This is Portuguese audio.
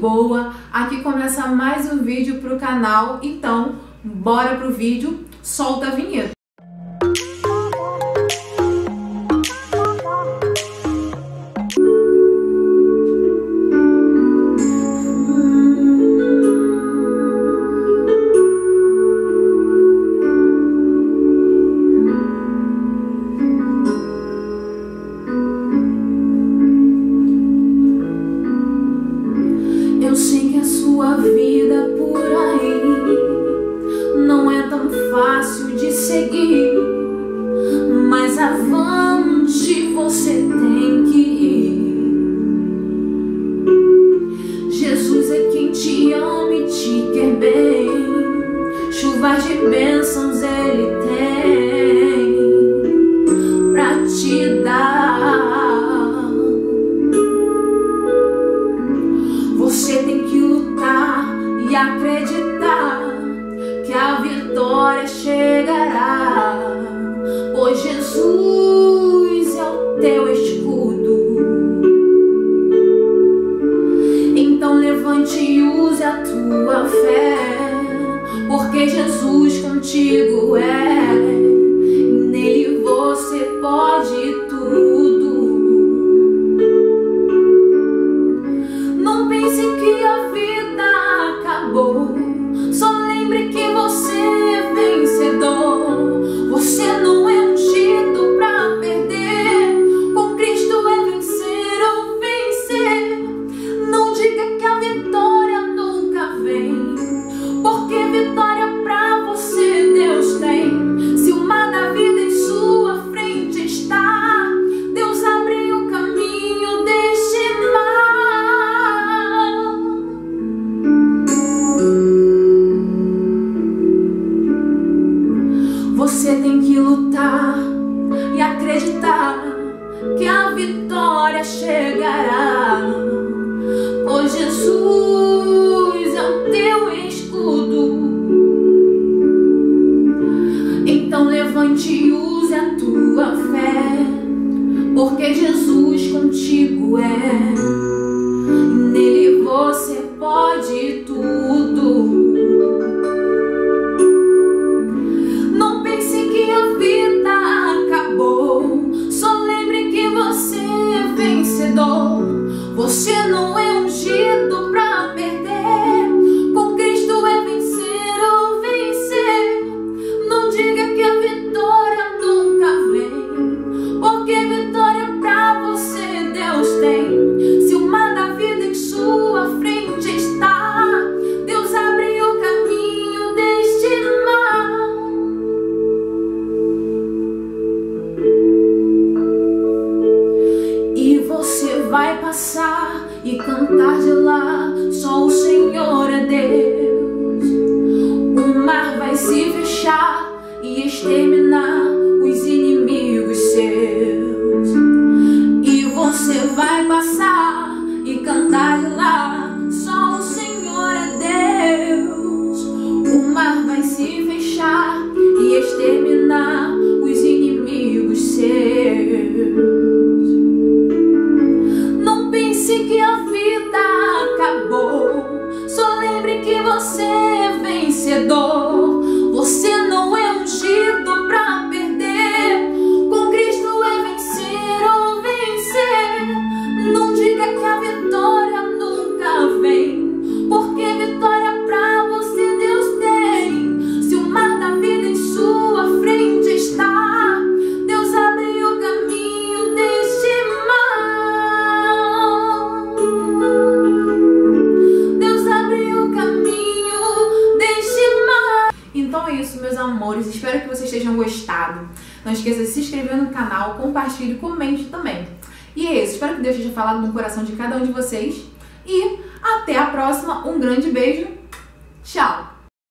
boa. Aqui começa mais um vídeo pro canal, então bora pro vídeo, solta a vinheta. Eu sei que a sua vida por aí não é tão fácil de seguir, mas avante você tem que ir. Jesus é quem te ama e te quer bem, chuvas de bênçãos Ele tem pra te dar. Você tem que lutar e acreditar que a vitória chegará, pois Jesus é o teu escudo. Então levante e use a tua fé, porque Jesus contigo é, nele você pode tudo. Não pense que a vida acabou, só lembre que você é vencedor. Você não é ungido pra perder, com Cristo é vencer ou vencer. Não diga que a vitória nunca vem, porque vitória pra você Deus tem. Se o mar da vida em sua frente está, Deus abre o caminho deste mar. Você tem que lutar e acreditar que a vitória chegará, pois Jesus é o teu escudo. Então levante e use a tua fé, porque Jesus contigo é, e nele você pode tudo. Você não é ungido pra perder, com Cristo é vencer ou vencer. Não diga que a vitória nunca vem, porque vitória pra você Deus tem. Se o mar da vida em sua frente está, Deus abre o caminho deste mar. E você vai passar e cantar de lá, só o Senhor é Deus. O mar vai se fechar e exterminar os inimigos seus. E você vai passar e cantar de lá, só o Senhor é Deus. O mar vai se fechar e exterminar os inimigos seus. Que a vida acabou, só lembre que você é vencedor. Você não é ungido pra perder, com Cristo é vencer ou vencer. Não diga que a vitória nunca vem, porque vitória pra você Deus tem. Se o mar da vida em sua frente está, Deus abre o caminho deste mar. Então é isso, meus amores, espero que vocês tenham gostado. Não esqueça de se inscrever no canal, compartilhe e comente também. E é isso, espero que Deus tenha falado no coração de cada um de vocês. E até a próxima, um grande beijo, tchau!